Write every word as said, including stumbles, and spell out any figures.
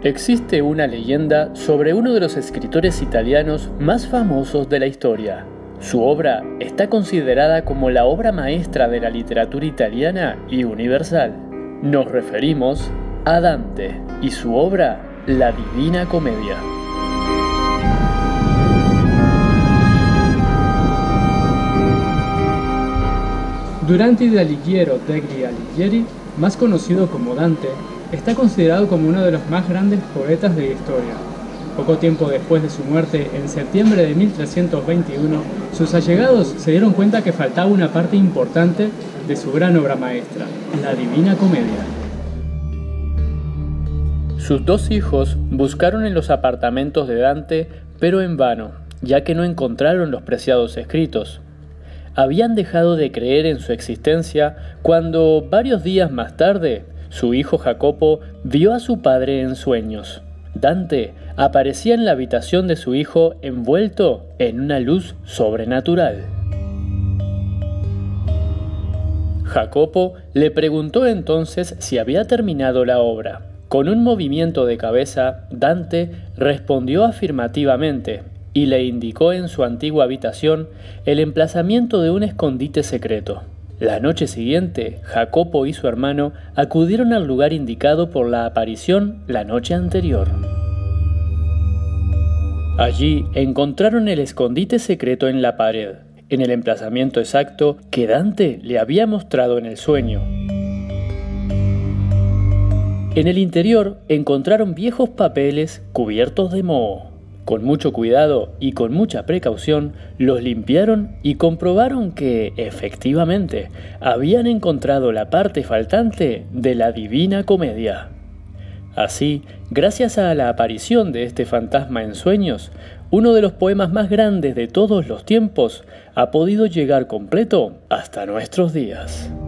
Existe una leyenda sobre uno de los escritores italianos más famosos de la historia. Su obra está considerada como la obra maestra de la literatura italiana y universal. Nos referimos a Dante y su obra, La Divina Comedia. Durante Alighiero degli Alighieri, más conocido como Dante, está considerado como uno de los más grandes poetas de la historia. Poco tiempo después de su muerte, en septiembre de mil trescientos veintiuno, sus allegados se dieron cuenta que faltaba una parte importante de su gran obra maestra, la Divina Comedia. Sus dos hijos buscaron en los apartamentos de Dante, pero en vano, ya que no encontraron los preciados escritos. Habían dejado de creer en su existencia cuando, varios días más tarde, su hijo Jacopo vio a su padre en sueños. Dante aparecía en la habitación de su hijo envuelto en una luz sobrenatural. Jacopo le preguntó entonces si había terminado la obra. Con un movimiento de cabeza, Dante respondió afirmativamente y le indicó en su antigua habitación el emplazamiento de un escondite secreto. La noche siguiente, Jacopo y su hermano acudieron al lugar indicado por la aparición la noche anterior. Allí encontraron el escondite secreto en la pared, en el emplazamiento exacto que Dante le había mostrado en el sueño. En el interior encontraron viejos papeles cubiertos de moho. Con mucho cuidado y con mucha precaución, los limpiaron y comprobaron que, efectivamente, habían encontrado la parte faltante de la Divina Comedia. Así, gracias a la aparición de este fantasma en sueños, uno de los poemas más grandes de todos los tiempos ha podido llegar completo hasta nuestros días.